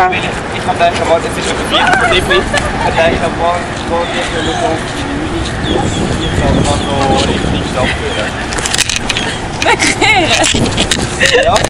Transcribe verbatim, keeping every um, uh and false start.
Weil ich, ich habe gedacht, mal, es ist schon vier von dem mit. Ich habe gedacht, mal, ich gehe nicht mehr so auf die Miris, sondern kann so richtig abführen. Wegkehren! Ja.